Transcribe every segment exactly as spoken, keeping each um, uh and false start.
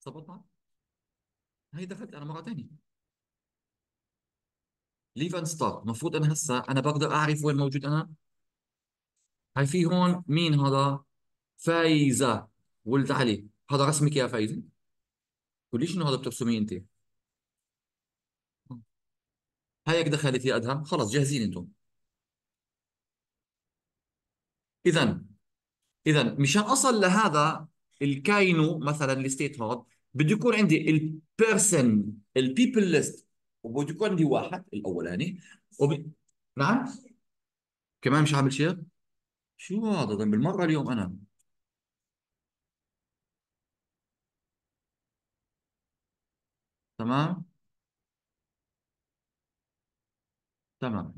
ظبطنا. هي دخلت انا مره ثانيه ليف اند ستارت. المفروض انا هسه انا بقدر اعرف وين موجود انا. هاي في هون مين هذا؟ فايزه ولد علي. هذا رسمك يا فايزه؟ قوليش انه هذا بترسميه انت. هيك دخلت يا ادهم، خلص جاهزين انتم. اذا اذا مشان اصل لهذا الكاينو مثلا الستيت هود، بده يكون عندي البيرسون البيبل ليست، وبده يكون عندي واحد الاولاني وب... نعم. كمان مش عامل شيء. شو هذا ده بالمره اليوم انا. تمام. تمام.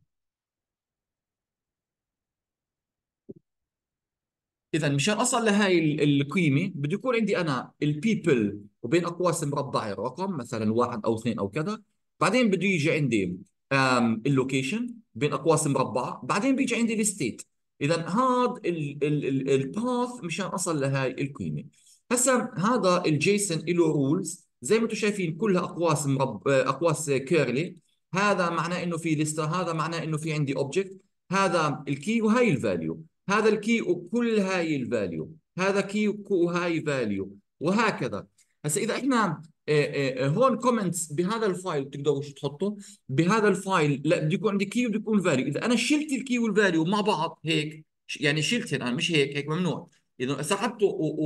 اذا مشان اصل لهي ال- القيمه بده يكون عندي انا البيبل وبين اقواس مربعه رقم مثلا واحد او اثنين او كذا. بعدين بده يجي عندي اللوكيشن بين اقواس مربعه. بعدين بيجي عندي الستيت. اذا هذا الباث مشان اصل لهي القيمه. هسا هذا الجيسون له رولز زي ما انتم شايفين كلها اقواس مرب آه، اقواس كيرلي. هذا معناه انه في لسته، هذا معناه انه في عندي اوبجكت. هذا الكي وهي الفاليو. هذا الكي وكل هاي الفاليو. هذا كي وهاي فاليو وهكذا. هسا اذا احنا آه، آه، آه، هون كومنتس بهذا الفايل بتقدروا شو تحطوا بهذا الفايل. لا بده يكون عندي كي وبده يكون فاليو. اذا انا شلت الكي والفاليو مع بعض هيك ش- يعني شلتهم انا، مش هيك، هيك ممنوع. اذا سحبته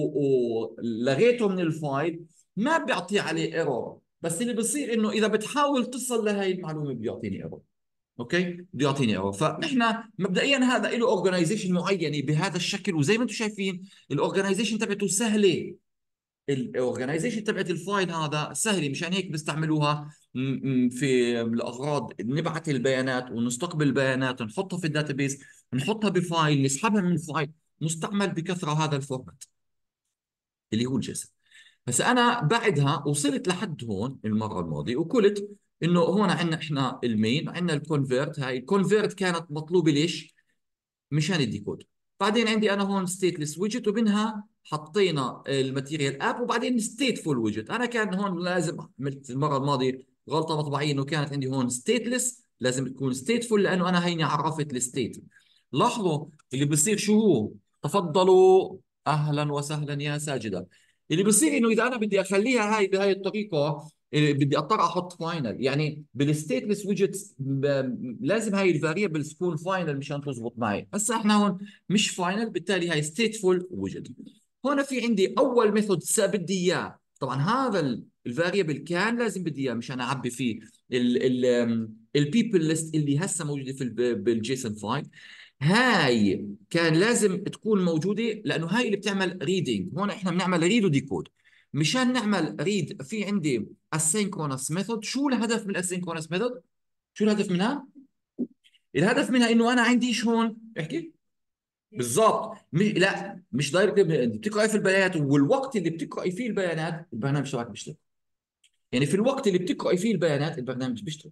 ولغيته من الفايل ما بيعطي عليه ايرور. بس اللي بصير انه اذا بتحاول تصل لهي المعلومه بيعطيني ايرور. اوكي بده يعطيني ايرور. فنحن مبدئيا هذا له اورجنايزيشن معينه بهذا الشكل، وزي ما انتم شايفين الاورجنايزيشن تبعته سهله. الاورجنايزيشن تبعت الفايل هذا سهله، مشان هيك بيستعملوها م- م- في الاغراض نبعث البيانات ونستقبل البيانات ونحطها في الداتابيز، نحطها بفايل نسحبها من الفايل. مستعمل بكثره هذا الفورمات اللي هو الجيسون. بس انا بعدها وصلت لحد هون المره الماضيه وقلت انه هون عندنا احنا المين، عندنا الكونفيرت. هاي الكونفيرت كانت مطلوبه ليش؟ مشان الديكود. بعدين عندي انا هون ستيتلس ويدجت ومنها حطينا الماتيريال اب وبعدين ستيتفول ويدجت. انا كان هون لازم عملت المره الماضيه غلطه مطبعيه انه كانت عندي هون ستيتلس لازم تكون ستيتفول لانه انا هيني عرفت الستيت. لاحظوا اللي بصير شو هو. تفضلوا. اهلا وسهلا يا ساجده. اللي بصير انه اذا انا بدي اخليها هاي بهاي الطريقه إيه، بدي اضطر احط فاينل. يعني بالستيتلس ويدجتس لازم هاي الفاريبلز تكون فاينل مشان تزبط معي. هسا احنا هون مش فاينل، بالتالي هاي ستيتفول ويدجت. هون في عندي اول ميثود بدي اياه. طبعا هذا الفاريبل كان لازم بدي اياه مشان اعبي فيه البيبل ليست اللي هسه موجوده في بالجيسون فايل. هاي كان لازم تكون موجوده لانه هاي اللي بتعمل ريدنج. هون احنا بنعمل ريد وديكود. مشان نعمل ريد في عندي asynchronous ميثود. شو الهدف من الاسynchronous ميثود؟ شو الهدف منها؟ الهدف منها انه انا عنديش هون احكي. بالضبط. م... لا مش دايركت، انت بتقراي في البيانات والوقت اللي بتقراي فيه البيانات البرنامج تبعك بيشتغل. يعني في الوقت اللي بتقراي فيه البيانات البرنامج بيشتغل.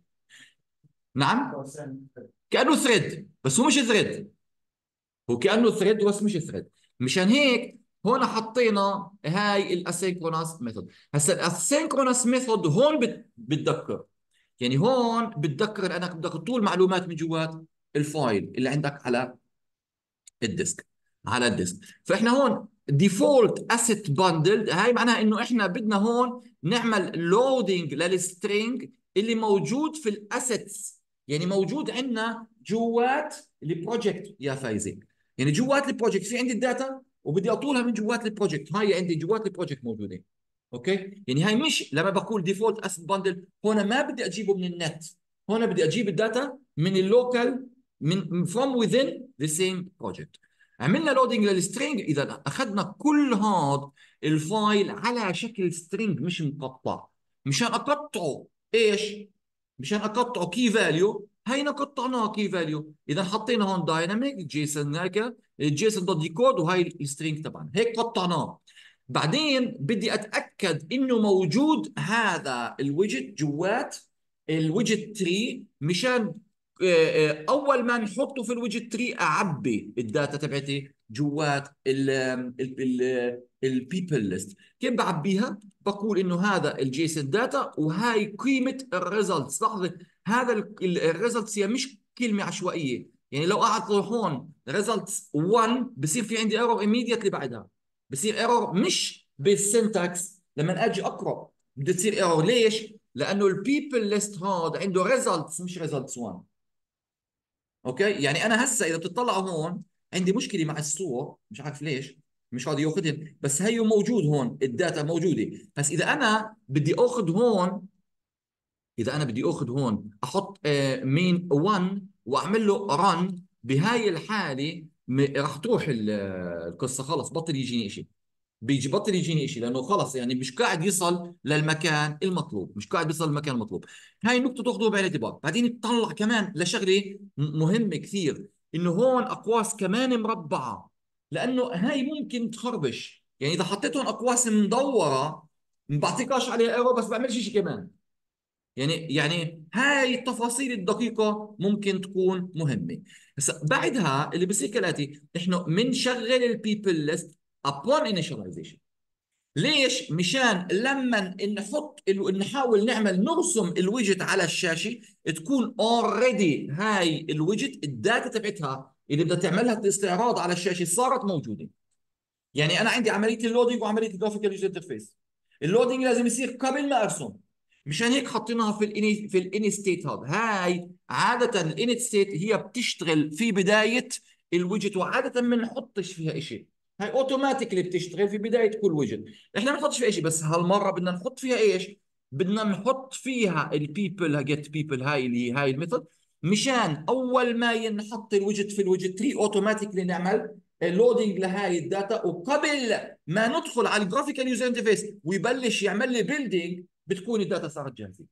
نعم. كانه ثريد بس هو مش ثريد. هو كانه ثريد بس مش ثريد. مشان هيك هون حطينا هاي الاسynchronous ميثود. هسا الاسynchronous ميثود هون بت... بتذكر. يعني هون بتذكر انك بدك تطول معلومات من جوات الفايل اللي عندك على الديسك. على الديسك. فاحنا هون ديفولت اسيت باندل هاي معناها انه احنا بدنا هون نعمل لودينج للسترينج اللي موجود في الاسيتس. يعني موجود عندنا جوات البروجكت يا فايزه. يعني جوات البروجكت في عندي الداتا وبدي اطولها من جوات البروجكت. هاي عندي جوات البروجكت موجوده. اوكي يعني هاي مش لما بقول ديفولت اسيت باندل هون ما بدي اجيبه من النت. هون بدي اجيب الداتا من اللوكال من from within the same project. عملنا لودينج للسترينج. اذا اخذنا كل هذا الفايل على شكل سترينج مش مقطع. مشان اقطعه ايش؟ مشان اقطعه كي فاليو. هينا قطعناه كي فاليو. اذا حطينا هون دايناميك جيسون هيك جيسون دوت ديكود وهي السترينج تبعنا هيك قطعناه. بعدين بدي اتاكد انه موجود هذا الويجت جوات الويجت تري مشان آه، آه، اول ما نحطه في الويجت تري اعبي الداتا تبعتي جوات البيبل ليست. كيف بعبيها؟ بقول انه هذا الجيسون داتا وهاي قيمه الريزلتس. لاحظ هذا الريزلتس هي مش كلمه عشوائيه، يعني لو قعدت هون ريزلتس واحد بصير في عندي ايرور immediately بعدها، بصير ايرور مش بالسنتكس لما اجي اقرا بدها تصير ايرور. ليش؟ لانه البيبل ليست هذا عنده ريزلتس مش ريزلتس واحد. اوكي، يعني انا هسه اذا بتطلعوا هون عندي مشكله مع الصور، مش عارف ليش مش راضي ياخذهم، بس هيو موجود هون الداتا موجوده. بس اذا انا بدي اخذ هون، اذا انا بدي اخذ هون احط آه، مين واحد واعمل له رن، بهاي الحاله م- راح تروح ال- القصه، خلص بطل يجيني شيء. بيجي بطل يجيني شيء لانه خلص يعني مش قاعد يصل للمكان المطلوب، مش قاعد يصل للمكان المطلوب. هاي النقطه تاخذوها بعين الاعتبار. بعدين تطلع كمان لشغله م- مهمه كثير، انه هون اقواس كمان مربعه، لانه هاي ممكن تخربش. يعني اذا حطيت هون اقواس مدوره ما بعطيكاش عليها ايرو بس بعملش شيء كمان. يعني يعني هاي التفاصيل الدقيقة ممكن تكون مهمة. هسا بعدها اللي بصير كالآتي، احنا بنشغل البيبل ليست upon initialization. ليش؟ مشان لما نحط ال- نحاول نعمل نرسم الويجت على الشاشة تكون اوريدي هاي الويجت الداتا تبعتها اللي بدها تعملها الاستعراض على الشاشة صارت موجودة. يعني انا عندي عمليه اللودينج وعمليه الجرافيكال يوزر انترفيس. اللودينج لازم يصير قبل ما ارسم، مشان هيك حطيناها في الاني في الاني ستيت. هذا هاي عاده الاني ستيت هي بتشتغل في بدايه الويجت، وعاده ما بنحطش فيها شيء. هاي اوتوماتيكلي بتشتغل في بدايه كل ويجت، احنا ما بنحطش فيها شيء. بس هالمره بدنا نحط فيها ايش؟ بدنا نحط فيها البيبل جيت بيبل، هاي اللي هي هاي الميثود، مشان اول ما ينحط الويجت في الويجت ثلاثة اوتوماتيكلي نعمل لودينج لهاي الداتا، وقبل ما ندخل على الجرافيكال يوزر انترفيس ويبلش يعمل لي بيلدينج بتكون الداتا صارت جاهزه.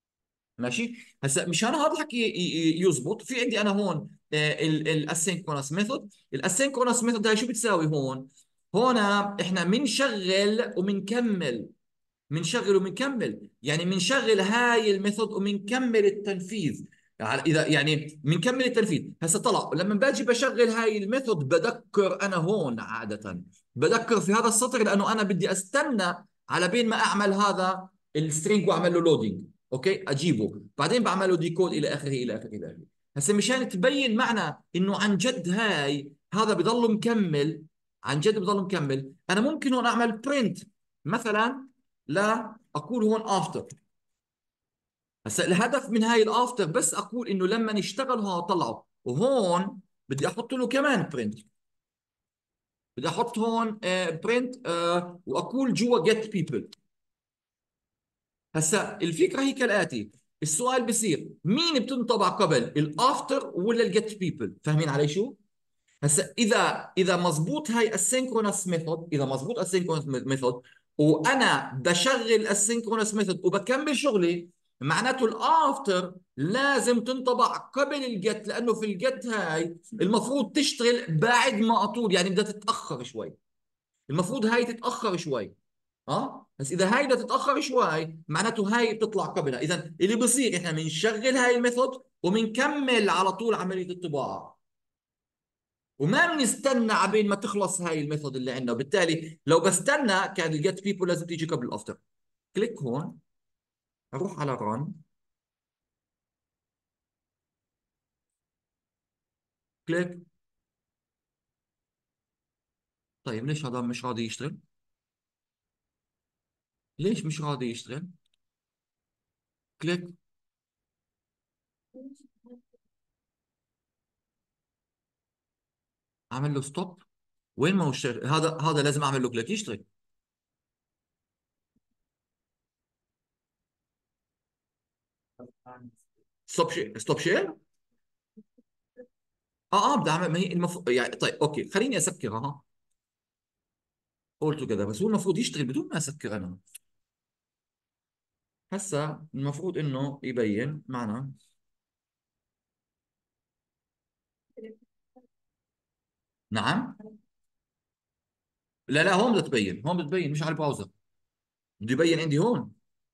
ماشي. هسا مشان هذا الحكي يزبط، في عندي انا هون الاسynchronous ميثود. الاسynchronous ميثود هاي شو بتساوي هون؟ هون احنا بنشغل وبنكمل، بنشغل وبنكمل، يعني بنشغل هاي الميثود وبنكمل التنفيذ. يعني اذا يعني بنكمل التنفيذ. هسه طلع لما باجي بشغل هاي الميثود بدكر انا هون عاده، بدكر في هذا السطر لانه انا بدي استنى على بين ما اعمل هذا السترينج واعمل له لودينج. اوكي، اجيبه بعدين بعمل له ديكود الى اخره الى اخره الى اخره. هسه مشان تبين معنا انه عن جد هاي هذا بضل مكمل، عن جد بضل مكمل، انا ممكن هون اعمل برنت مثلا، لا اقول هون افتر. هسا الهدف من هاي الافتر بس اقول انه لما نشتغل هون طلعه، وهون بدي احط له كمان برنت. بدي احط هون برنت واقول جوا جيت بيبل. هسا الفكره هي كالاتي، السؤال بصير مين بتنطبع قبل الافتر ولا الجيت بيبل؟ فاهمين علي شو؟ هسا اذا اذا مزبوط هاي السينكرونس ميثود، اذا مزبوط السينكرونس ميثود وانا بشغل السينكرونس ميثود وبكمل شغلي، معناته الافتر لازم تنطبع قبل الجت، لانه في الجت هاي المفروض تشتغل بعد ما اطول، يعني بدها تتاخر شوي. المفروض هاي تتاخر شوي. اه بس اذا هاي بدها تتاخر شوي معناته هاي بتطلع قبلها. اذا اللي بصير احنا بنشغل هاي الميثود وبنكمل على طول عمليه الطباعه، وما بنستنى عبين ما تخلص هاي الميثود اللي عندنا. وبالتالي لو بستنى كان الجيت بيبول لازم تيجي قبل الافتر. كليك هون، اروح على ران، كليك. طيب ليش هذا مش راضي يشتغل؟ ليش مش راضي يشتغل؟ كليك. اعمل له ستوب. وين ما هو اشتغل هذا؟ هذا لازم اعمل له كليك يشتغل. ستوب شير، ستوب شير. اه اه بدي اعمل، ما هي المفروض يعني. طيب اوكي خليني اسكرها ها، قلته كذا، بس هو المفروض يشتغل بدون ما اسكر انا. هسا المفروض انه يبين معنا. نعم. لا لا هون بدها تبين، هون بدها تبين مش على البراوزر، بده يبين عندي هون.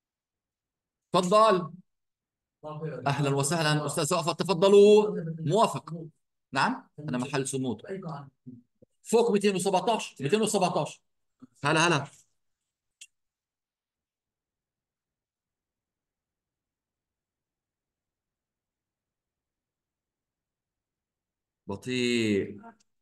تفضل. اهلا وسهلا استاذ رأفت، تفضلوا. موافق. نعم انا محل صمود. فوق مئتين وسبعة عشر، مئتين وسبعة عشر. هلا هلا. بطيء.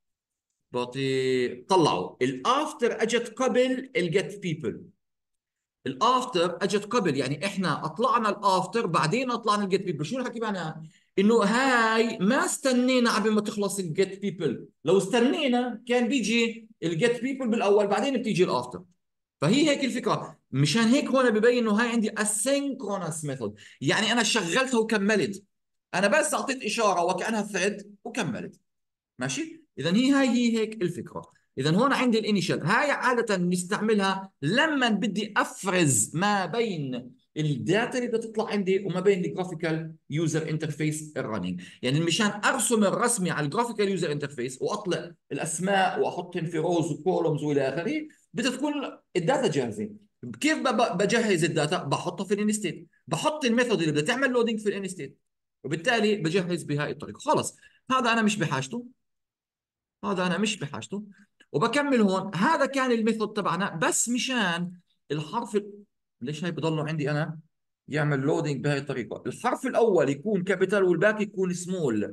بطيء. طلعوا الافتر اجت قبل الجيت بيبل. الافتر اجت قبل، يعني احنا اطلعنا الافتر بعدين اطلعنا الجيت بيبل. شو الحكي معناها؟ انه هاي ما استنينا قبل ما تخلص الجيت بيبل، لو استنينا كان بيجي الجيت بيبل بالاول بعدين بتيجي الافتر. فهي هيك الفكره، مشان هيك هون ببين انه هاي عندي asynchronous ميثود، يعني انا شغلتها وكملت. انا بس اعطيت اشاره وكانها ثريد وكملت. ماشي، اذا هي هاي هي هيك الفكره. اذا هون عندي الانيشال، هاي عاده بنستعملها لما بدي افرز ما بين الداتا اللي بدها تطلع عندي وما بين الجرافيكال يوزر انترفيس الرننج. يعني مشان ارسم الرسمه على الجرافيكال يوزر انترفيس واطلع الاسماء واحطهم في روز وكولومز والى اخره، بدها تكون الداتا جاهزه. كيف ب- بجهز الداتا؟ بحطها في الانستيت، بحط الميثود اللي بدها تعمل لودينج في الانستيت، وبالتالي بجهز بهاي الطريقه. خلص، هذا انا مش بحاجته، هذا انا مش بحاجته. وبكمل هون. هذا كان الميثود تبعنا بس مشان الحرف ال... ليش هاي بضلوا عندي انا يعمل لودينج بهاي الطريقه؟ الحرف الاول يكون كابيتال والباقي يكون سمول.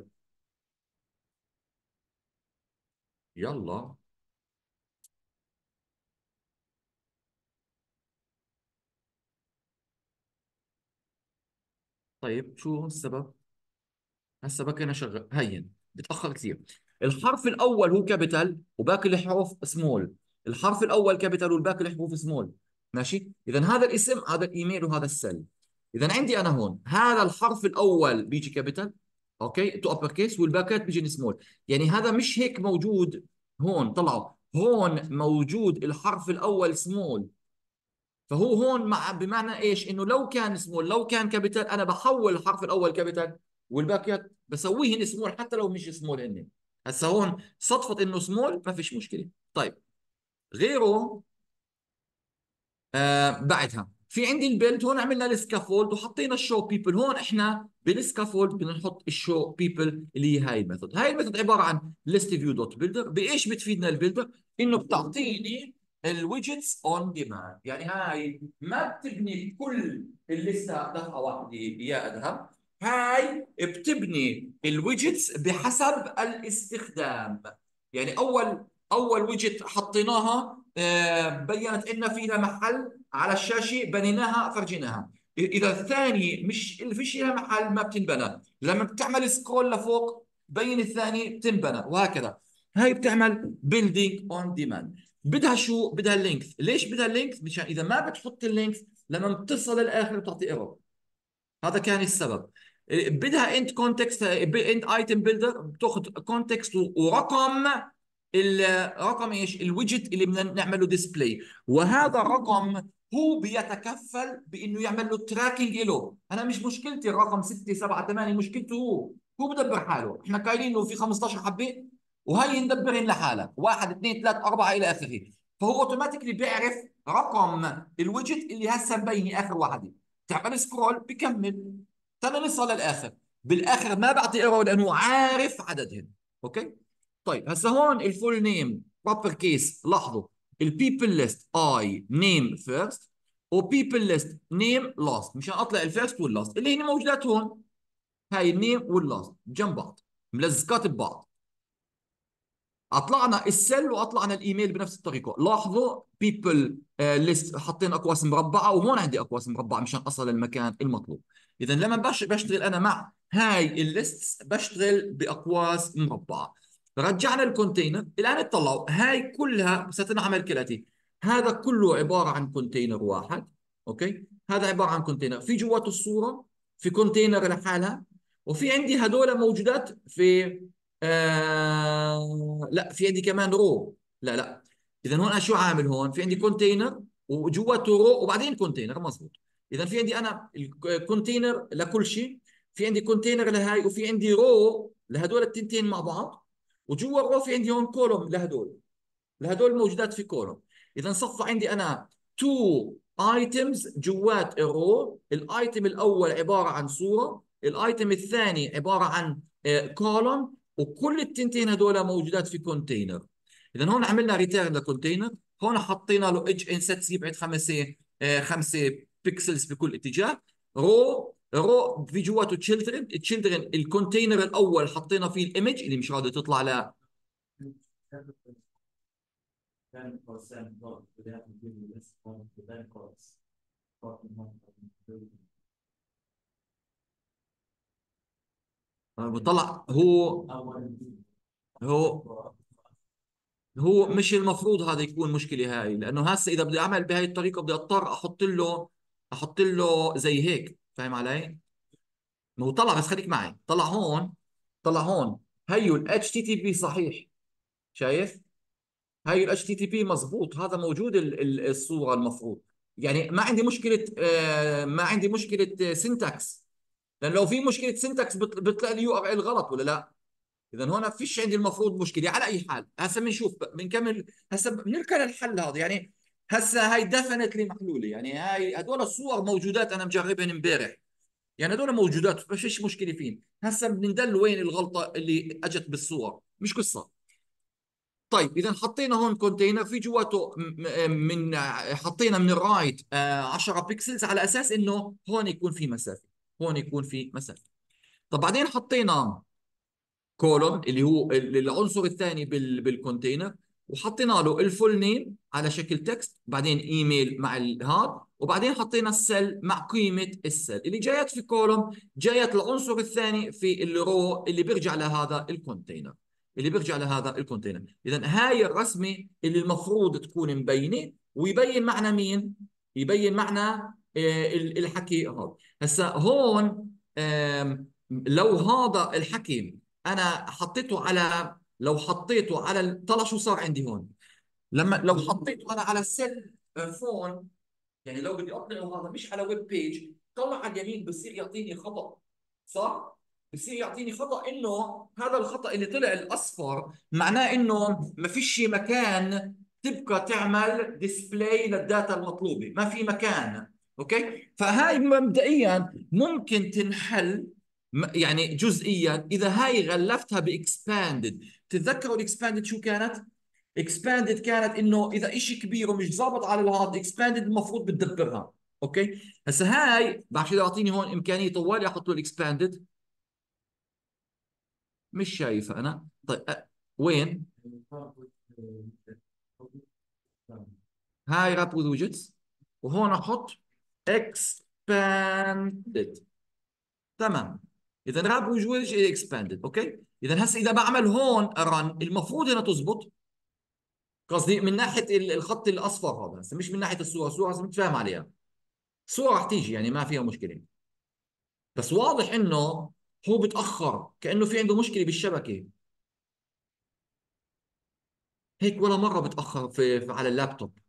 يلا. طيب شو السبب؟ هسه بكنا شغل هين بتاخر كثير. الحرف الاول هو كابيتال وباقي الحروف سمول. الحرف الاول كابيتال والباقي الحروف سمول. ماشي، اذا هذا الاسم، هذا الايميل، وهذا السل. اذا عندي انا هون هذا الحرف الاول بيجي كابيتال، اوكي، تو ابر كيس، والباقيات بيجي سمول. يعني هذا مش هيك موجود هون. طلعوا هون موجود الحرف الاول سمول، فهو هون مع بمعنى ايش؟ انه لو كان سمول، لو كان كابيتال، انا بحول الحرف الاول كابيتال والباقيات بسويهن سمول حتى لو مش سمول هن. هسه هون صدفة انه سمول ما فيش مشكلة. طيب، غيره. آه بعدها في عندي البيلد. هون عملنا السكافولد وحطينا الشو بيبل. هون احنا بالسكافولد بدنا نحط الشو بيبل اللي هي هاي الميثود. هاي الميثود عباره عن ليست فيو دوت بيلدر. بايش بتفيدنا البيلدر؟ انه بتعطيني الويدجتس اون ديماند. يعني هاي ما بتبني كل الليسته دفعه واحده يا ادهم، هاي بتبني الويدجتس بحسب الاستخدام. يعني اول اول ويدجت حطيناها آه، بينت لنا فيها محل على الشاشه، بنيناها فرجيناها. اذا الثاني مش اللي فيش لها محل ما بتنبنى. لما بتعمل سكرول لفوق بين الثاني بتنبنى، وهكذا. هاي بتعمل بيلدينج اون ديماند. بدها شو؟ بدها اللينكس. ليش بدها اللينكس؟ مشان اذا ما بتحط اللينكس لما بتصل للاخر بتعطي ايرور. هذا كان السبب. بدها انت كونتكست، انت ايتم بيلدر، بتاخذ كونتكست ورقم، الرقم ايش؟ الويدجت اللي بدنا نعمل له ديسبلاي. وهذا الرقم هو بيتكفل بانه يعمل له تراكنج له. انا مش مشكلتي الرقم ستة سبعة ثمانية، مشكلته هو. هو بدبر حاله. احنا قايلين له في خمستاشر حبه وهي ندبرين لحالك، واحد اثنين ثلاث اربعه الى اخره. فهو اوتوماتيكلي بيعرف رقم الويدجت اللي هسه مبيني اخر واحده. تعمل سكرول بكمل تم نصل للاخر. بالاخر ما بعطي ايرور لانه عارف عددهم. اوكي. طيب هسه هون الفول نيم بروبر كيس. لاحظوا البيبل ليست اي نيم فيرست، وبيبل ليست نيم لاست، مشان اطلع الفيرست واللاست اللي هن موجودات هون. هاي النيم واللاست جنب بعض ملزقات ببعض. اطلعنا السل واطلعنا الايميل بنفس الطريقه. لاحظوا بيبل ليست حاطين اقواس مربعه، وهون عندي اقواس مربعه مشان اصل للمكان المطلوب. اذا لما بش بشتغل انا مع هاي الليست بشتغل باقواس مربعه. رجعنا الكونتينر. الان اطلعوا هاي كلها ستنعمل كالاتي. هذا كله عباره عن كونتينر واحد. اوكي، هذا عباره عن كونتينر في جواته الصوره، في كونتينر لحالها، وفي عندي هدول موجودات في آه لا، في عندي كمان رو. لا لا. اذا هون انا شو عامل؟ هون في عندي كونتينر وجواته رو وبعدين كونتينر، مزبوط. اذا في عندي انا الكونتينر لكل شيء، في عندي كونتينر لهاي، وفي عندي رو لهدول التنتين مع بعض، وجوا الرو في عندي هون كولوم لهدول. لهدول موجودات في كولوم. اذا صفى عندي انا تو ايتمز جوات الرو. الايتم الاول عباره عن صوره، الايتم الثاني عباره عن كولوم، وكل التنتين هذول موجودات في كونتينر. اذا هون عملنا ريتيرن لكونتينر، هون حطينا له ايدج انسيتس يبعد خمسه آه خمسه بيكسلز بكل اتجاه. رو رو في جواته تشيلدرن، تشيلدرن الكونتينر الاول حطينا فيه الايمج اللي مش راضي تطلع ل بطلع. هو هو هو مش المفروض هذا يكون مشكلة هاي، لأنه هسه إذا بدي أعمل بهاي الطريقة بدي أضطر أحط له أحط له زي هيك، فاهم علي؟ ما هو طلع، بس خليك معي، طلع هون، طلع هون. هيو ال اتش تي تي بي صحيح، شايف؟ هاي ال اتش تي تي بي مزبوط، هذا موجود ال- ال- الصورة المفروض. يعني ما عندي مشكلة، آه، ما عندي مشكلة سنتكس، لأن لو في مشكلة سنتكس بتلاقي اليو ار ال غلط ولا لا؟ اذا هون فيش عندي المفروض مشكله. على اي حال هسه بنشوف بنكمل، هسه بنركن الحل هذا يعني. هسه هاي ديفنتلي محلوله، يعني هاي هدول الصور موجودات، انا مجربهم امبارح، يعني هدول موجودات ما فيش مشكله فين. هسه بندل وين الغلطه اللي اجت بالصور، مش قصه. طيب اذا حطينا هون كونتينر في جواته م- من حطينا من الرايت آه، عشرة بيكسلز على اساس انه هون يكون في مسافه، هون يكون في مسافه. طب بعدين حطينا كولون اللي هو ال- العنصر الثاني بال بالكونتينر، وحطينا له الفول نيم على شكل تكست، بعدين ايميل مع الهاد، وبعدين حطينا السل مع قيمه السل اللي جايت في كولوم، جايت العنصر الثاني في الرو اللي بيرجع لهذا الكونتينر، اللي بيرجع لهذا الكونتينر. اذا هاي الرسمه اللي المفروض تكون مبينه، ويبين معنى مين؟ يبين معنى آه، ال- الحكي هذا. هسا هون آم، لو هذا الحكي انا حطيته على، لو حطيته على ال- طلع شو صار عندي هون. لما لو حطيته انا على السيل فون، يعني لو بدي اطلعه هذا مش على ويب بيج، طلع على اليمين بصير يعطيني خطأ، صح؟ بصير يعطيني خطأ، انه هذا الخطأ اللي طلع الاصفر معناه انه ما فيش مكان تبقى تعمل ديسبلاي للداتا المطلوبة، ما في مكان. اوكي، فهاي مبدئيا ممكن تنحل م- يعني جزئيا اذا هاي غلفتها باكسباندد. تتذكروا الاكسباندد شو كانت؟ اكسباندد كانت انه اذا شيء كبير ومش ظابط على الهارد اكسباندد المفروض بتدبرها. اوكي، هسه هاي بعرفش اذا اعطيني هون امكانيه طوالي احط له الاكسباندد، مش شايفه انا. طيب أ... وين هاي راب وذ ويدجتس؟ وهون احط اكسباندد. تمام، اذا راب وذ ويدجت اكسباندد. اوكي، اذا هسه اذا بعمل هون رن المفروض انها تزبط. قصدي من ناحيه ال- الخط الاصفر هذا، هسه مش من ناحيه الصوره، الصوره هسه متفاهم عليها، الصوره راح تيجي يعني ما فيها مشكله. بس واضح انه هو بتاخر، كانه في عنده مشكله بالشبكه. هيك ولا مره بتاخر في, في على اللابتوب.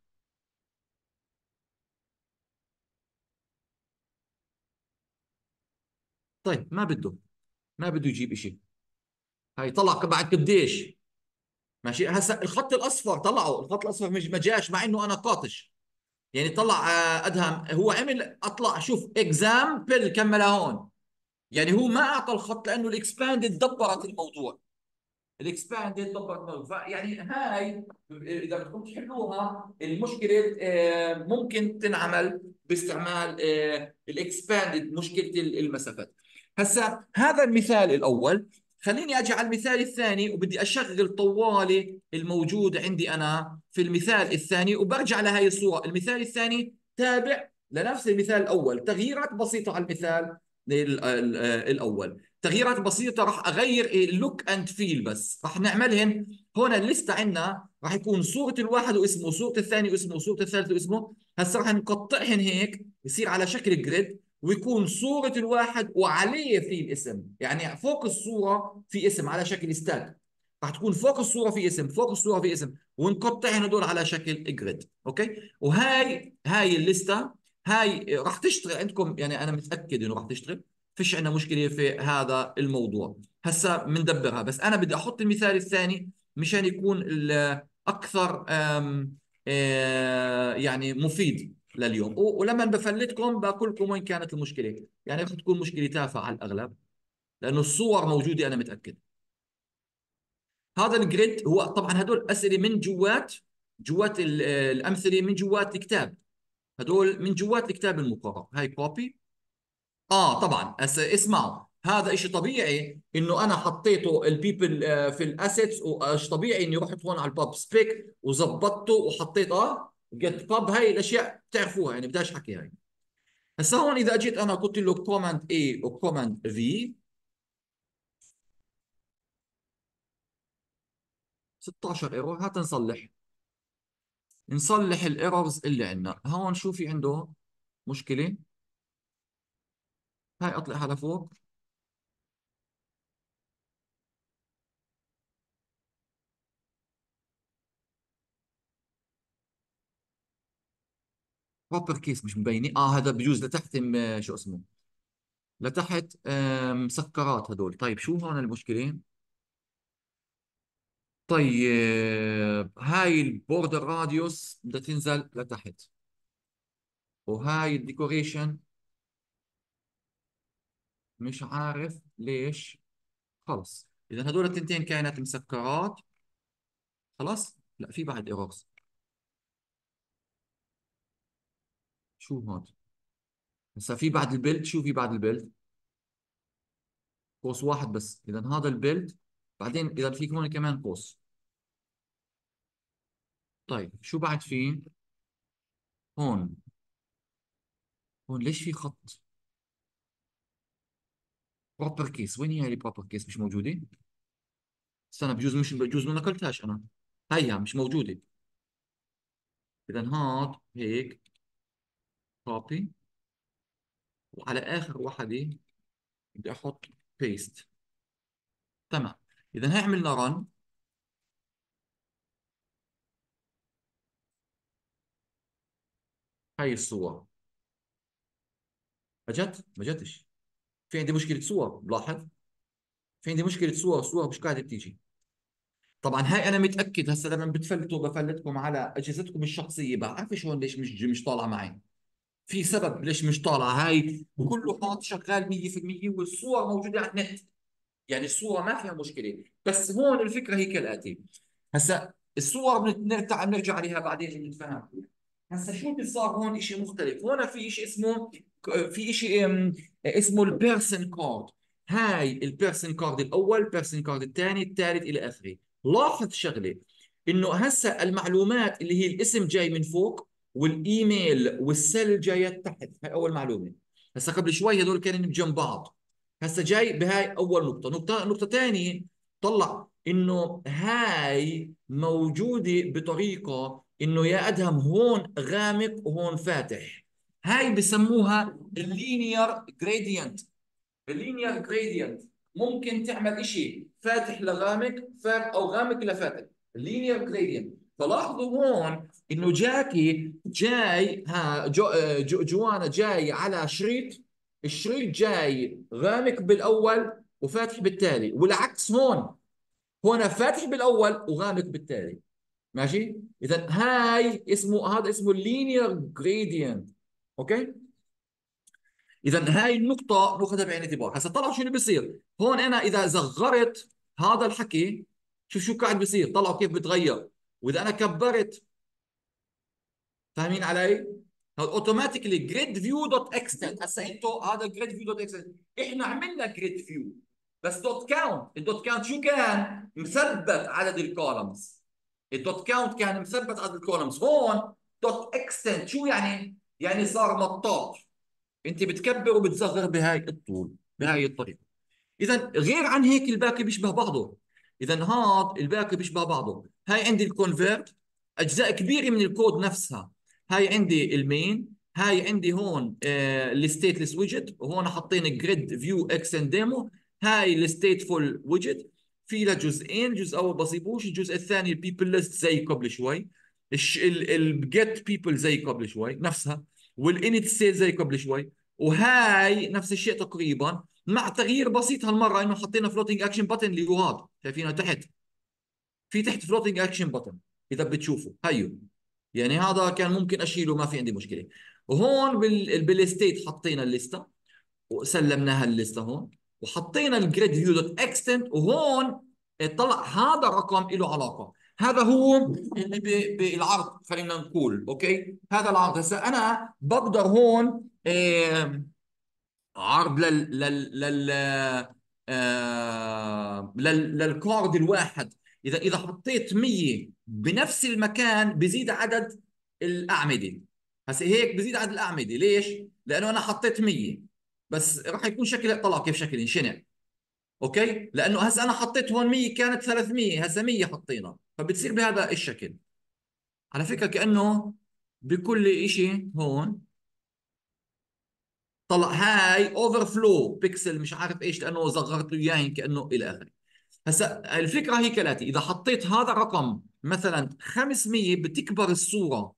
طيب ما بده، ما بده يجيب شيء. هاي طلع بعد قديش. ماشي، هسا الخط الاصفر طلعه، الخط الاصفر مش ما جاش مع انه انا قاطش، يعني طلع آه، ادهم، هو عمل اطلع شوف اكزامبل كملها هون. يعني هو ما اعطى الخط لانه الاكسباندد دبرت الموضوع، الاكسباندد ضبط. يعني هاي اذا بدكم تحلوها المشكله آه، ممكن تنعمل باستعمال الاكسباندد، مشكله المسافات. هسا هذا المثال الاول، خليني اجي على المثال الثاني، وبدي اشغل طوالي الموجود عندي انا في المثال الثاني، وبرجع لهي الصوره. المثال الثاني تابع لنفس المثال الاول، تغييرات بسيطه على المثال ال- ال- الاول، تغييرات بسيطه. راح اغير اللوك اند فيل بس، راح نعملهن هون. الليسته عندنا راح يكون صوره الواحد واسمه، صوره الثاني واسمه، صوره الثالث واسمه. هسه راح نقطعهن هيك يصير على شكل جريد، ويكون صوره الواحد وعليه في الاسم، يعني فوق الصوره في اسم على شكل ستاك. راح تكون فوق الصوره في اسم، فوق الصوره في اسم، ونقطعهن هدول على شكل جريد. اوكي، وهاي هاي الليسته هاي راح تشتغل عندكم، يعني انا متاكد انه راح تشتغل، فيش عندنا مشكله في هذا الموضوع. هسا بندبرها، بس انا بدي احط المثال الثاني مشان يكون ال- اكثر آم، آه، يعني مفيد لليوم. و- ولما بفلتكم بقول لكم وين كانت المشكله، يعني رح تكون مشكله تافهه على الاغلب، لانه الصور موجوده انا متاكد. هذا الجريد هو طبعا هدول اسئله من جوات جوات ال- الامثله من جوات الكتاب. هدول من جوات الكتاب المقرر. هاي كوبي. اه طبعا، هسه اسمعوا، هذا اشي طبيعي انه انا حطيته البيبل في الاسيتس، وايش طبيعي اني رحت هون على الباب سبيك وظبطته وحطيت اه جيت باب. هاي الاشياء بتعرفوها يعني، بداش حكي هاي. هسه هون اذا اجيت انا قلت له كوماند اي وكوماند في، ستاشر ايرور. هات نصلح، نصلح الايرورز اللي عندنا هون. شو في عنده مشكلة؟ هاي اطلعها لفوق. بروبر كيس مش مبينة. اه هذا بجوز لتحت م- شو اسمه، لتحت آه، مسكرات هدول. طيب شو هون المشكلة؟ طيب هاي البوردر راديوس بدها تنزل لتحت، وهاي الديكوريشن مش عارف ليش. خلص اذا هدول التنتين كائنات مسكرات. خلاص لا، في بعد ايرورز. شو هون؟ هسا في بعد البيلد. شو في بعد البيلد؟ قوس واحد بس. اذا هذا البيلد. بعدين اذا في هون كمان قوس. طيب شو بعد في هون؟ هون ليش في خط؟ بروبر كيس، وين هي البروبر كيس؟ مش موجوده. استنى، بجوز مش بجوز ما نقلتهاش انا. هيها مش موجوده. اذا هاد هيك كوبي، وعلى اخر وحده بدي احط بيست. تمام. اذا هي عملنا رن. هاي الصور اجت ما جتش. في عندي مشكله صور، ملاحظ؟ في عندي مشكله صور، صور مش قاعده تيجي. طبعا هاي انا متاكد هسه لما بتفلتوا بفلتكم على اجهزتكم الشخصيه، بعرفش هون ليش مش مش طالعه معي. في سبب ليش مش طالعه. هاي بكله حاط شغال مية بالمية، والصور موجوده على النت. يعني الصوره ما فيها مشكله، بس هون الفكره هي كالاتي. هسا الصور بنرجع نرجع عليها بعدين نتفاهم. هسا شو اللي صار هون؟ شيء مختلف. هون في شيء اسمه، في شيء ام، اسمه البيرسون كارد. هاي البيرسون كارد الاول، البيرسون كارد الثاني، الثالث الى اخره. لاحظ شغله، انه هسا المعلومات اللي هي الاسم جاي من فوق، والايميل والسل جاي تحت. هاي اول معلومه. هسا قبل شوي هذول كانوا بجنب بعض. هسا جاي بهاي اول نقطه. نقطه نقطه ثانيه، طلع انه هاي موجوده بطريقه انه يا ادهم هون غامق وهون فاتح. هاي بسموها اللينير جريدينت. اللينير جريدينت ممكن تعمل إشي فاتح لغامق، فات او غامق لفاتح. اللينير جريدينت. فلاحظوا هون انه جاكي جاي، ها جو آه، جو جوانا جاي على شريط. الشريط جاي غامق بالاول وفاتح بالتالي، والعكس هون. هون فاتح بالاول وغامق بالتالي. ماشي. اذا هاي اسمه، هذا اسمه اللينير جريدينت. اوكي. اذا هاي النقطه ناخذها بعين الاعتبار. هسه طلعوا شو اللي بيصير هون. انا اذا صغرت هذا الحكي، شوف شو قاعد بيصير، طلعوا كيف بتغير. واذا انا كبرت، فاهمين علي؟ هذا اوتوماتيكلي جريد فيو دوت اكستند. هسه انتوا هذا جريد فيو دوت اكستند، احنا عملنا جريد فيو بس دوت كاونت. الدوت كاونت شو كان؟ مثبت عدد الكولمز. الدوت كاونت كان مثبت عدد الكولمز. هون دوت اكستند شو يعني؟ يعني صار مطاط. انت بتكبر وبتصغر بهاي الطول، بهاي الطريقه. اذا غير عن هيك الباقي بيشبه بعضه. اذا هاد الباقي بيشبه بعضه. هاي عندي الكونفرت، اجزاء كبيره من الكود نفسها. هاي عندي المين. هاي عندي هون آه الستيتلس ويجت، وهون حاطين جريد فيو اكس اند ديمو. هاي الستيتفول ويجت. في لها جزئين، جزء اول بسيبوش، الجزء الثاني البيبل ليست زي قبل شوي. الجيت بيبل زي قبل شوي نفسها. والانت ستيت زي قبل شوي. وهاي نفس الشيء تقريبا، مع تغيير بسيط هالمره انه حطينا فلوتنج اكشن بutton اللي هو هذا شايفينه تحت. في تحت فلوتنج اكشن بutton اذا بتشوفوا هيو. يعني هذا كان ممكن اشيله، ما في عندي مشكله. وهون بال بالستيت حطينا الليسته وسلمناها الليسته هون. وحطينا الجريد فيو دوت اكستنت، وهون طلع هذا الرقم له علاقه. هذا هو اللي ب- بالعرض، خلينا نقول اوكي. هذا العرض. هسه انا بقدر هون آه، عرض لل لل لل آه لل للكارد الواحد. اذا اذا حطيت مية بنفس المكان بزيد عدد الاعمده. هسه هيك بزيد عدد الاعمده، ليش؟ لانه انا حطيت مية، بس راح يكون شكل، طلع كيف شكل انشنع. اوكي، لانه هسه انا حطيت هون مية، كانت ثلاثمية، هسه مية حطينا، فبتصير بهذا الشكل. على فكره كانه بكل شيء هون طلع هاي اوفر فلو بيكسل مش عارف ايش، لانه صغرت له اياه كانه الى اخره. هسا الفكره هي كالاتي: اذا حطيت هذا الرقم مثلا خمسمية، بتكبر الصوره،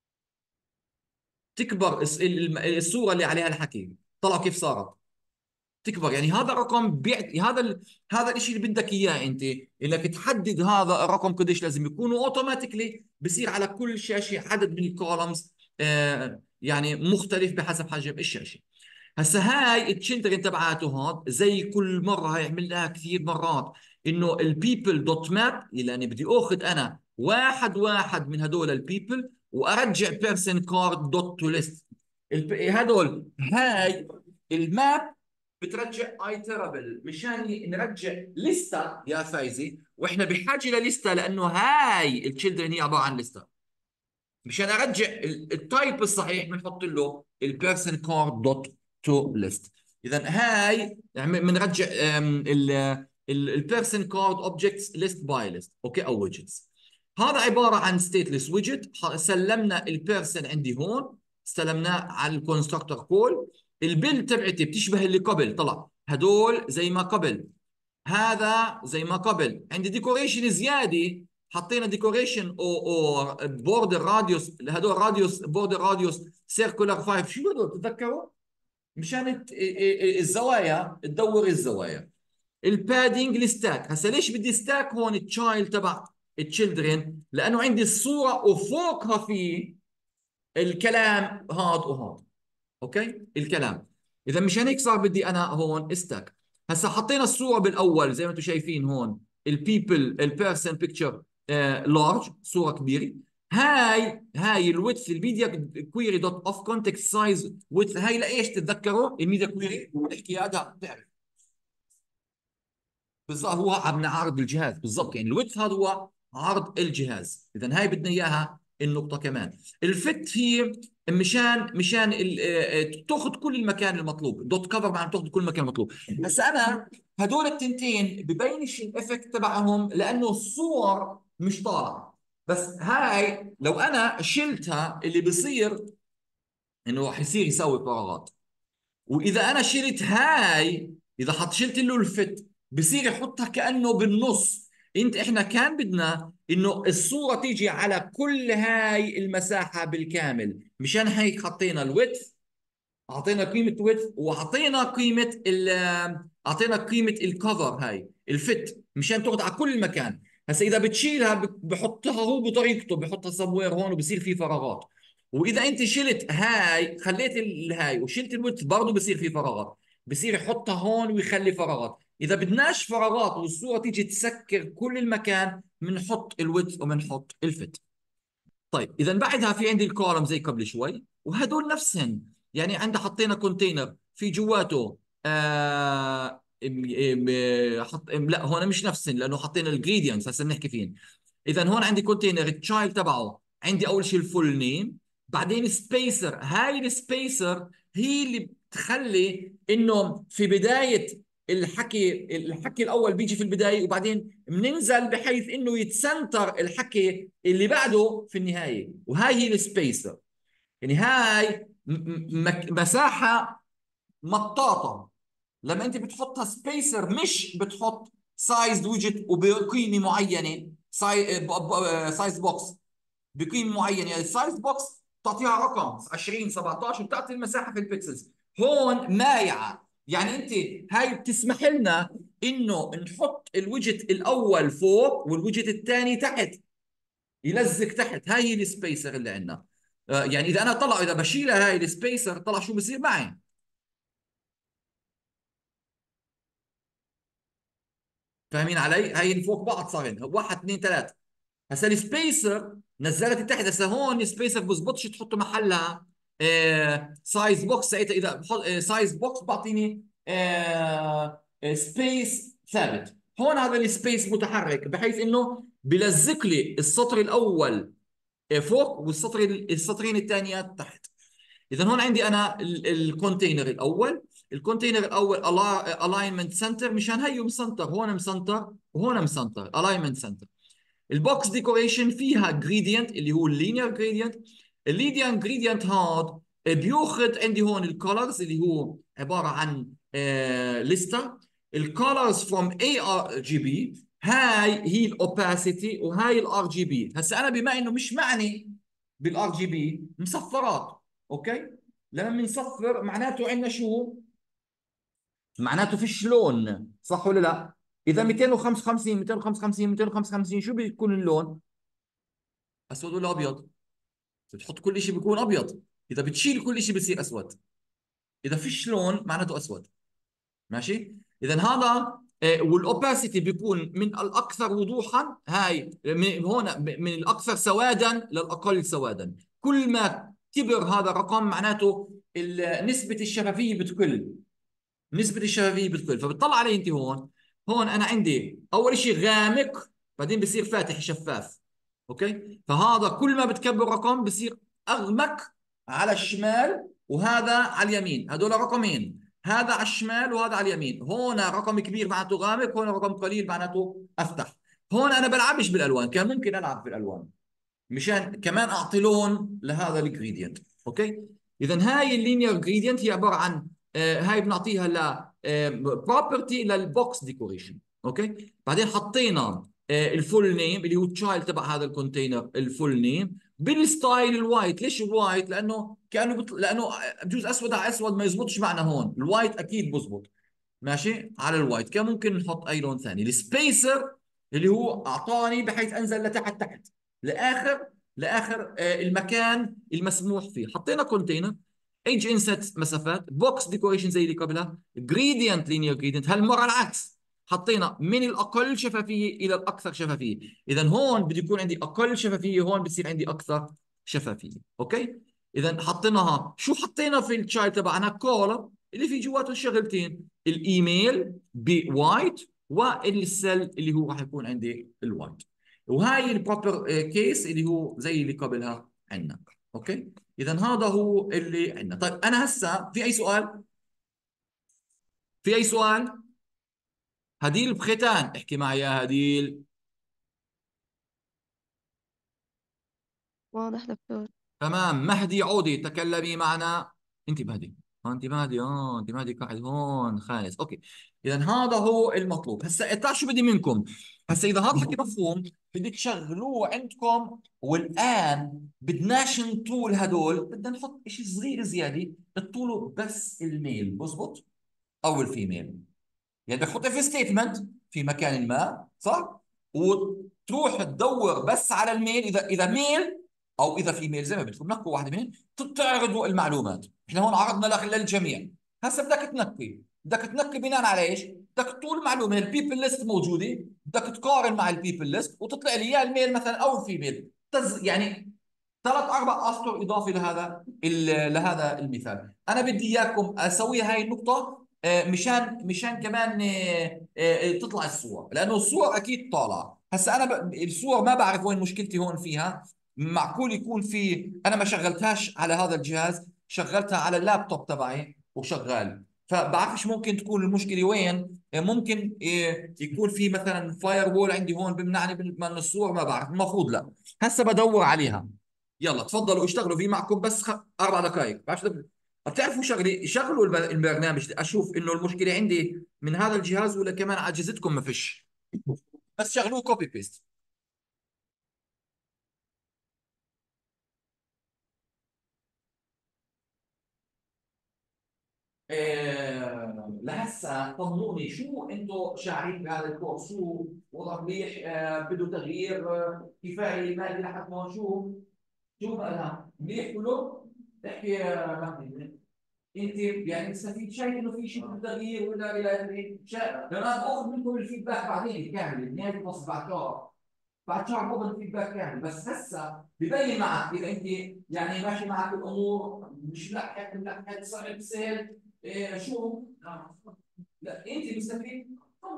تكبر الس- ال- ال- الصوره اللي عليها الحكي. طلعوا كيف صارت تكبر. يعني هذا الرقم بيعطي هذا ال... هذا الشيء اللي بدك اياه انت، انك تحدد هذا الرقم قديش لازم يكون، اوتوماتيكلي بصير على كل شاشه عدد من الكولمز آه يعني مختلف بحسب حجم الشاشه. هسا هاي التشيلدرن تبعاته هاد زي كل مره، هاي عملناها كثير مرات، انه البيبل دوت ماب، يعني بدي اخذ انا واحد واحد من هدول البيبل وارجع بيرسون كارد دوت تو ليست. هدول هاي الماب بترجع ايترابل مشان نرجع لسته يا فايزي، واحنا بحاجه للسته لانه هاي التشيلدرن هي عباره عن لسته. مشان ارجع التايب الصحيح بنحط له البيرسون كارد دوت تو ليست. اذا هاي بنرجع البيرسون كارد اوبجكتس ليست باي ليست، اوكي، او ويدجتس. هذا عباره عن ستيتلس ويدجت. سلمنا البيرسون عندي هون، استلمناه على الكونستراكتور كول. البيل تبعتي بتشبه اللي قبل، طلع هدول زي ما قبل، هذا زي ما قبل. عندي ديكوريشن زياده، حطينا ديكوريشن او او بوردر راديوس، هدول راديوس بوردر راديوس سيركولار خمسة. شو هدول تتذكروا؟ مشان الزوايا تدور الزوايا. البادينج الستاك. هسه ليش بدي ستاك هون التشايلد تبع التشيلدرن؟ لانه عندي الصوره وفوقها في الكلام هاد وهاد، اوكي، الكلام. اذا مشان هيك صار بدي انا هون استك. هسا حطينا الصوره بالاول زي ما انتم شايفين هون، البيبل البيرسون بيكتشر لارج، صوره كبيره. هاي هاي الويدث الميديا كويري دوت اوف كونتكست سايز ويدث. هاي لايش تتذكروا الميديا كويري؟ بحكي هذا بتعرف بالضبط، هو عم عرض الجهاز بالضبط، يعني الويدث هذا هو عرض الجهاز. اذا هاي بدنا اياها النقطه كمان. الفت هي مشان مشان ال- آه، آه، تاخذ كل المكان المطلوب. دوت كفر معناته تاخذ كل المكان المطلوب. بس انا هدول التنتين ببينش الافكت تبعهم لانه الصور مش طالعه. بس هاي لو انا شلتها اللي بصير انه راح يصير يسوي فراغات. واذا انا شلت هاي، اذا حط شلت له الفت بصير يحطها كانه بالنص. انت احنا كان بدنا انه الصوره تيجي على كل هاي المساحه بالكامل، مشان هيك حطينا الويدث، اعطينا قيمه ويدث، واعطينا قيمه ال اعطينا قيمه الكفر هاي الفت مشان تاخذ على كل مكان. هسا اذا بتشيلها ب- بحطها هو بطريقته، بحطها سموير هون وبصير في فراغات. واذا انت شلت هاي خليت الهاي وشلت الويدث برضه بصير في فراغات. بصير يحطها هون ويخلي فراغات. اذا بدناش فراغات والصوره تيجي تسكر كل المكان، بنحط الويدث وبنحط الفت. طيب اذا بعدها في عندي الكولم زي قبل شوي، وهدول نفسهن. يعني عندنا حطينا كونتينر في جواته آه ام- ام- حط ام- لا هون مش نفسهن لانه حطينا الجريدينتس هسه بنحكي فيهن. اذا هون عندي كونتينر التشايلد تبعه، عندي اول شيء الفول نيم، بعدين سبيسر. هاي السبيسر هي اللي بتخلي انه في بدايه الحكي، الحكي الاول بيجي في البدايه وبعدين بننزل بحيث انه يتسنتر الحكي اللي بعده في النهايه. وهاي هي السبيسر. يعني هاي م- م- مساحه مطاطه. لما انت بتحطها سبيسر مش بتحط سايز ويدجت وبقيمه معينه، ساي سايز بوكس بقيمه معينه. يعني السايز بوكس تعطيها رقم عشرين سبعتاشر وبتعطي المساحه في البكسلز. هون مايعه، يعني انت هاي بتسمح لنا انه نحط الويدجت الاول فوق والويدجت الثاني تحت، يلزق تحت. هاي هي السبيسر اللي عندنا. آه، يعني اذا انا طلع اذا بشيلها هاي السبيسر طلع شو بصير معي. فاهمين علي؟ هاي فوق بعض صارن واحد اثنين ثلاث. هسا السبيسر نزلت تحت. هسا هون السبيسر بزبطش تحط محلها آه سايز بوكس. ساعتها اذا بحط آه سايز بوكس بعطيني آه آه سبيس ثابت. هون هذا السبيس متحرك بحيث انه بلزق لي السطر الاول آه، فوق والسطر السطرين الثانيات تحت. اذا هون عندي انا الكونتينر الاول. الكونتينر الاول الاينمنت سنتر، مشان هيو مسنتر، هون مسنتر وهون مسنتر، الاينمنت سنتر. البوكس ديكوريشن فيها جريدينت اللي هو اللينير جريدينت. اللينير جريدينت هاد بياخذ عندي هون الكولرز اللي هو عباره عن لسته الكولرز فروم اي ار جي بي. هاي هي الاوباسيتي وهاي الار جي بي. هسه انا بما انه مش معني بالار جي بي مصفرات. اوكي، لما بنصفر معناته عندنا شو؟ معناته فيش لون، صح ولا لا؟ اذا مئتين وخمسة وخمسين مئتين وخمسة وخمسين مئتين وخمسة وخمسين شو بيكون اللون؟ اسود ولا ابيض؟ بتحط كل شيء بيكون ابيض. اذا بتشيل كل شيء بصير اسود. اذا فيش لون معناته اسود. ماشي. اذا هذا آه، والاوباسيتي بيكون من الاكثر وضوحا، هاي من هون من الاكثر سوادا للاقل سوادا. كل ما كبر هذا الرقم معناته نسبة الشفافية بتقل. نسبة الشفافية بتقل. فبتطلع علي انت هون. هون انا عندي اول شيء غامق، بعدين بصير فاتح شفاف. اوكي، فهذا كل ما بتكبر رقم بصير اغمق على الشمال وهذا على اليمين. هذول رقمين، هذا على الشمال وهذا على اليمين. هون رقم كبير معناته غامق، هون رقم قليل معناته افتح. هون انا بلعبش بالالوان، كان ممكن العب بالالوان مشان كمان اعطي لون لهذا الجريدينت. اوكي. اذا هاي اللينير جريدينت هي عباره عن آه هاي بنعطيها ل بروبرتي للبوكس ديكوريشن. اوكي، بعدين حطينا آه الفول نيم اللي هو التشايلد تبع هذا الكونتينر، الفول نيم بالستايل الوايت. ليش الوايت؟ لانه كانه بط... لانه بجوز اسود على اسود ما يزبطش معنا هون. الوايت اكيد بزبط. ماشي، على الوايت كان ممكن نحط اي لون ثاني. السبيسر اللي هو اعطاني بحيث انزل لتحت تحت لاخر لاخر آه، المكان المسموح فيه. حطينا كونتينر، ايدج انسيت مسافات، بوكس ديكوريشن زي اللي قبلها، جريدينت لينير جريدينت. هالمره العكس، حطينا من الاقل شفافيه الى الاكثر شفافيه. اذا هون بده يكون عندي اقل شفافيه، هون بصير عندي اكثر شفافيه. اوكي. اذا حطيناها. شو حطينا في التشايلد تبعنا؟ كولم اللي في جواته الشغلتين، الايميل بوايت والسيل اللي هو راح يكون عندي الوايت. وهاي البروبر كيس اللي هو زي اللي قبلها عندنا. اوكي. اذا هذا هو اللي عندنا. طيب انا هسه في اي سؤال؟ في اي سؤال؟ هديل بختان، احكي معي يا هديل. واضح دكتور. تمام. مهدي عودي تكلمي معنا. انت مهدي. اه انت مهدي. اه انت مهدي قاعد هون خالص. اوكي. اذا هذا هو المطلوب. هسا تعال شو بدي منكم. هسا اذا هذا الحكي مفهوم بدي تشغلوه عندكم. والان بدناش نطول هدول، بدنا نحط شيء صغير زياده نطوله بس الميل بزبط او الفيميل. يعني بدك تحطها في ستيتمنت في مكان ما، صح؟ وتروح تدور بس على الميل. اذا اذا ميل او اذا في ميل زي ما بدكم نقوا واحده منهم، تعرضوا المعلومات. احنا هون عرضنا لك للجميع. هسه بدك تنقي. بدك تنقي بناء على ايش؟ بدك تطول معلومه. البيبل ليست موجوده، بدك تقارن مع البيبل ليست وتطلع لي يا الميل مثلا او الفيميل. تز يعني ثلاث اربع اسطر اضافي لهذا لهذا المثال. انا بدي اياكم اسوي هاي النقطه آه، مشان مشان كمان آه، آه، تطلع الصور، لانه الصور اكيد طالعه. هسا انا ب... الصور ما بعرف وين مشكلتي هون فيها. معقول يكون في انا ما شغلتهاش على هذا الجهاز، شغلتها على اللابتوب تبعي وشغال. فبعرفش ممكن تكون المشكله وين. آه، ممكن آه، يكون في مثلا فاير وول عندي هون بمنعني من الصور. ما بعرف، المفروض لا. هسه بدور عليها. يلا تفضلوا اشتغلوا. في معكم بس خ... اربع دقائق. بعرفش دب- بتعرفوا شغلي، شغلوا الب- البرنامج اشوف انه المشكله عندي من هذا الجهاز ولا كمان على اجهزتكم ما فيش. بس شغلوه كوبي بيست. آه لهسه طمنوني شو انتم شاعرين بهذا الكورس. شو والله منيح؟ آه بده تغيير؟ آه كفايه مادي لحد هون؟ شو شو بقى منيح كله؟ احكي يا مهدي. انت يعني مستفيد شايف انه في شيء بالتغيير ولا الى اخره؟ شا- لأن انا باخذ منكم الفيدباك بعدين كامل نهايه الفصل بعد شهر. بعد شهر بقبل الفيدباك كامل. بس هسه ببين معك اذا انت يعني ماشي معك الامور مش ملحق ملحق صعب سهل، إيه شو لا, لا انت مستفيد خلص.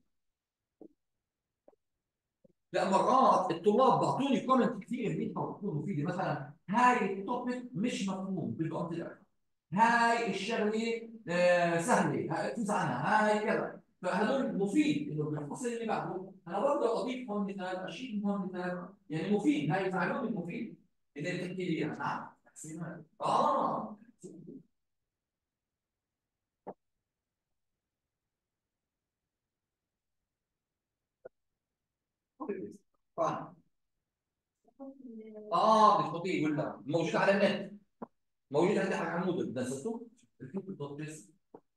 لا مرات الطلاب بعطوني كومنت كثير منيحه وبتكون مفيده، مثلا هاي التوبيك مش مفهوم بدي انطلع، هاي الشغله آه سهله هاي اكتب عنها هاي كذا، فهذول مفيد انه بالفصل اللي بعده انا برضه اضيف هون مثال اشيل هون مثال، يعني مفيد هاي المعلومه مفيد اللي بتحكي لي اياها. نعم تحسينات اه طيب. اه بتحطيه ولا موجود على النت، موجود عندي على عمود نزلته الفيديو دوت بس.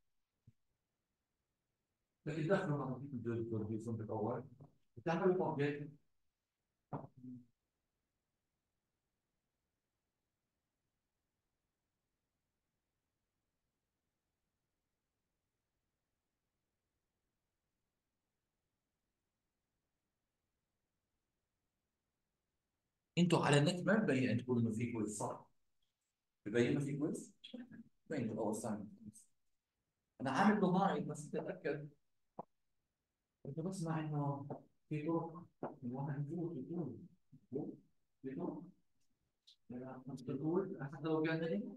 لكن داخل مع الفيديو دوت بس الاول بتعمل ابديت. انتوا على النت ما ببين عندكم انه في كويس صح؟ ببين انه في كويس؟ ببين اول ثاني. انا عامل له هاي بس تتاكد، انت بسمع انه في طرق الواحد يفوت يطول يطول يطول حتى لو كان لي.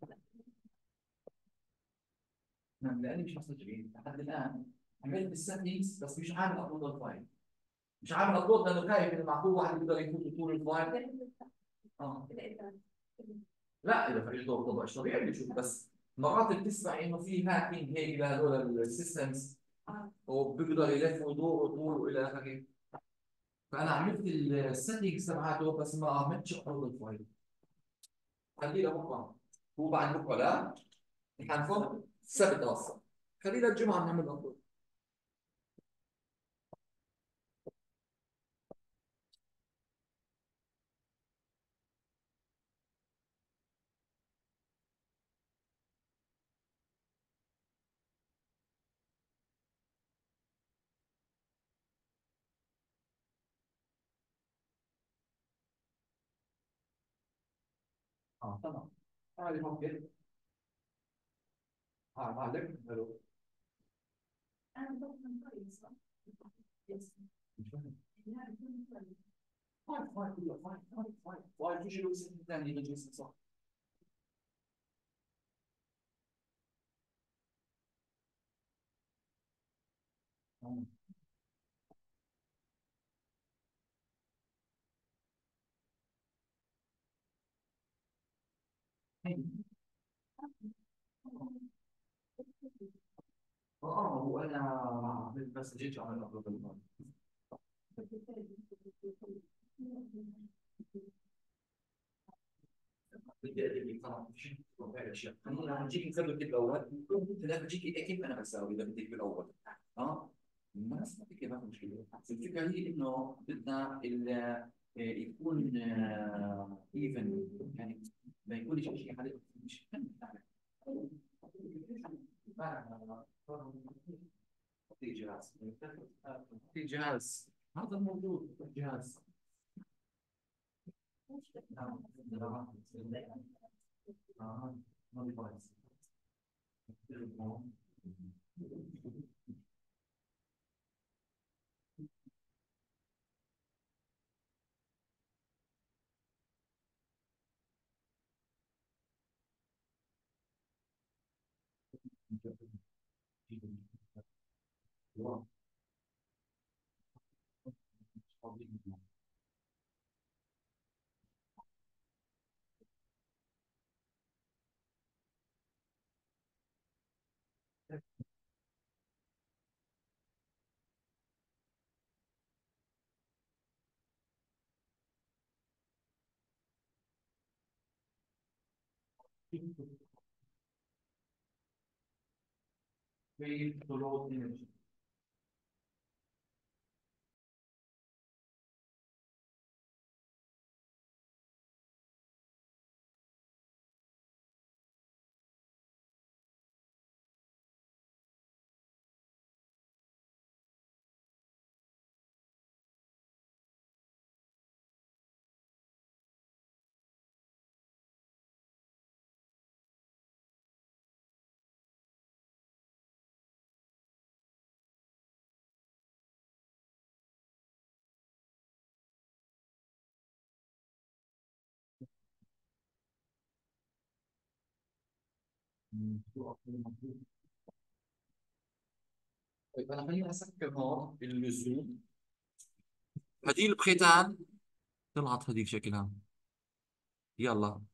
نعم لاني مش مسجلين لحد الان، عملت السيتنجز بس مش عامل ابلود الفايل، مش عامل ابلود لانه خايف انه مع كل واحد يقدر يفوت يطول الفايل. اه لا اذا فريق دور طبعا طبيعي بيشوف، بس مرات بتسمع انه في هاكينج هيك لهذول السيستمز وبيقدر يلف ويدور ويطول والى اخره. فانا عملت السيتنجز تبعته بس ما عملتش ابلود الفايل. خليه لبكره، هو بعد بكره لا امتحان فوق السبت اصلا، خليه للجمعه نعمل ابلود. اه تمام. هذه ممكن اه معلم حلو. انا بفهم كويس صح؟ يس. مش فاهم. فايف فايف كله فايف فايف فايف فايف في شيء اسمه ثاني بالجسم صح؟ اه هو انا بس جيت على الابلود. بدي ادري طبعا شو موضوع الاشياء، خلينا لما تجيك نسوي بالاول، لما تجيك اكيد انا بساوي اذا بدك بالاول اه الناس ما في ما في مشكله، بس الفكره هي انه بدنا ال- يكون ايفن يعني ما يكونش شيء حدا مش في جهاز في جهاز هذا الموجود جهاز آه، ما ديفايس. في طلوع طيب انا خليني اسكر هون اللزوم. هدي البختان طلعت هذيك شكلها. يلا.